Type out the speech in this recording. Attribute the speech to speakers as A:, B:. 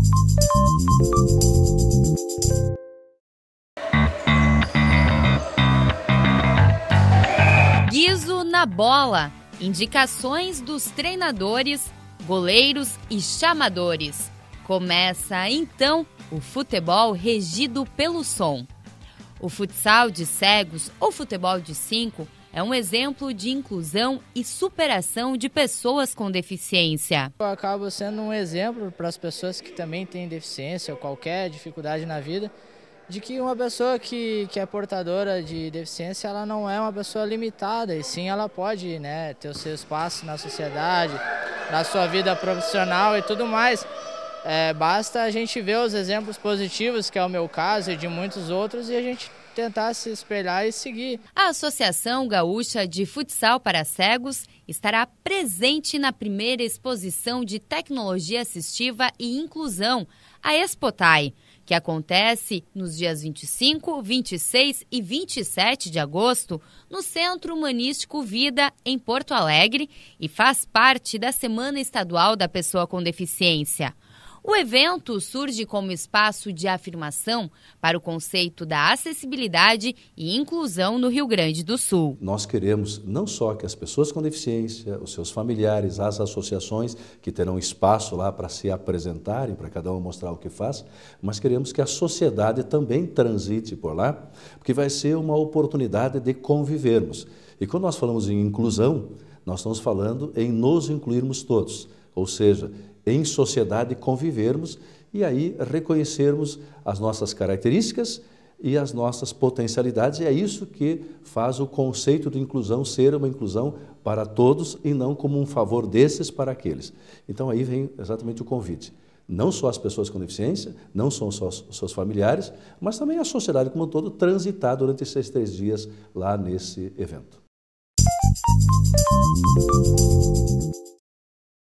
A: Guizo na bola. Indicações dos treinadores, goleiros e chamadores. Começa então o futebol regido pelo som. O futsal de cegos ou futebol de 5 é um exemplo de inclusão e superação de pessoas com deficiência.
B: Eu acabo sendo um exemplo para as pessoas que também têm deficiência ou qualquer dificuldade na vida, de que uma pessoa que é portadora de deficiência, ela não é uma pessoa limitada, e sim ela pode, ter o seu espaço na sociedade, na sua vida profissional e tudo mais. Basta a gente ver os exemplos positivos, que é o meu caso e de muitos outros, e a gente tentar se espelhar e seguir.
A: A Associação Gaúcha de Futsal para Cegos estará presente na primeira exposição de tecnologia assistiva e inclusão, a Expotai, que acontece nos dias 25, 26 e 27 de agosto no Centro Humanístico Vida, em Porto Alegre, e faz parte da Semana Estadual da Pessoa com Deficiência. O evento surge como espaço de afirmação para o conceito da acessibilidade e inclusão no Rio Grande do Sul.
C: Nós queremos não só que as pessoas com deficiência, os seus familiares, as associações que terão espaço lá para se apresentarem, para cada um mostrar o que faz, mas queremos que a sociedade também transite por lá, porque vai ser uma oportunidade de convivermos. E quando nós falamos em inclusão, nós estamos falando em nos incluirmos todos, ou seja, em sociedade convivermos e aí reconhecermos as nossas características e as nossas potencialidades. E é isso que faz o conceito de inclusão ser uma inclusão para todos e não como um favor desses para aqueles. Então aí vem exatamente o convite. Não só as pessoas com deficiência, não só os seus familiares, mas também a sociedade como um todo transitar durante esses 3 dias lá nesse evento.